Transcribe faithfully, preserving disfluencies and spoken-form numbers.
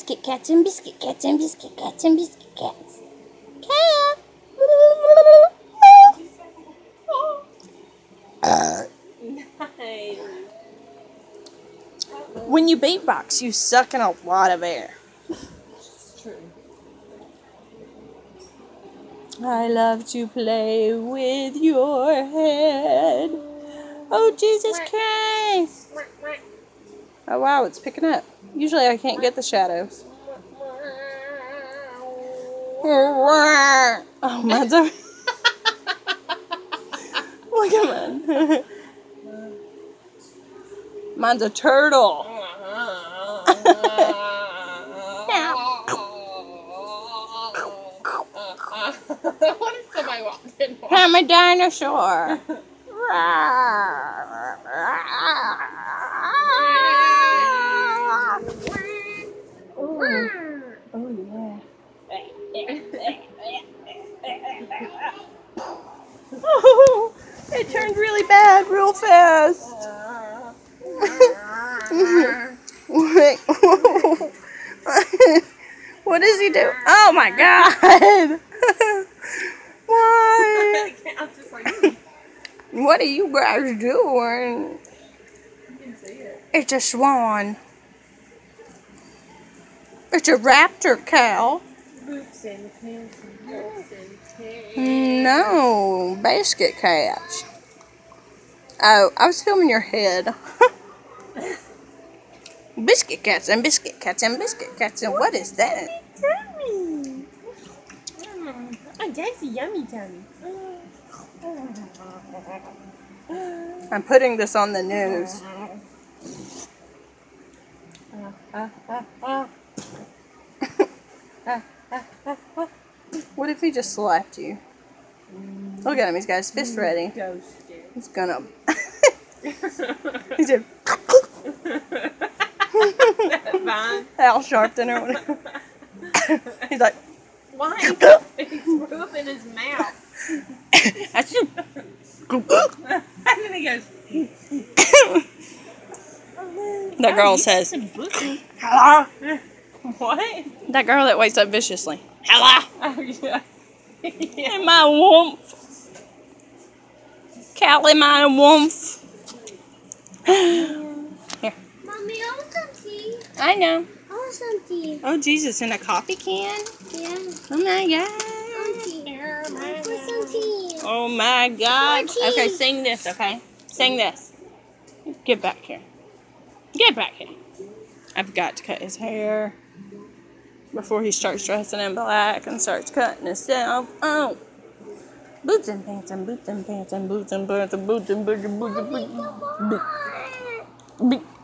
biscuit cats and biscuit cats and biscuit cats and biscuit cats. Cat. Uh. Nice. When you beatbox, you suck in a lot of air. It's true. I love to play with your head. Oh, Jesus Christ. Oh, wow, it's picking up. Usually I can't get the shadows. Oh, mine's over. Look at mine. Mine's a turtle. What if somebody walked in? I'm a dinosaur. Oh, oh yeah. Oh, it turned really bad real fast. Wait. What does he do? Oh my God! Why? What are you guys doing? It's a swan. It's a raptor cow. Boots and pants and boots and pants. No, basket cats. Oh, I was filming your head. Biscuit cats and biscuit cats and biscuit cats and what is that? Tummy. Mm. Oh, that's a yummy tummy. I'm putting this on the news. What if he just slapped you? Look at him, he's got his fist ready. He's gonna. He's a. Al Sharpton or whatever. He's like. Why? He threw up in his mouth. That's you. And then he goes. That girl Oh, says, hello. What? That girl that wakes up viciously. Hello. Oh, yeah. Yeah. Am I a wolf? Callie, am I a wolf? Here. Mommy, I want some tea. I know. I want some tea. Oh, Jesus, in a coffee can? Yeah. Oh, my God. Some tea. I want some tea. Oh, my God. More tea. Okay, sing this, okay? Sing this. Get back here. Get back here. I've got to cut his hair before he starts dressing in black and starts cutting himself. Oh. Boots and pants and boots and pants and boots and pants and boots and boots and boots and boots and boots.